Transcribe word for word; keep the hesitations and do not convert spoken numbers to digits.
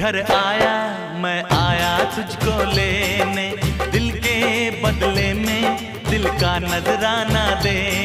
घर आया मैं आया तुझको लेने, दिल के बदले में दिल का नजराना दे।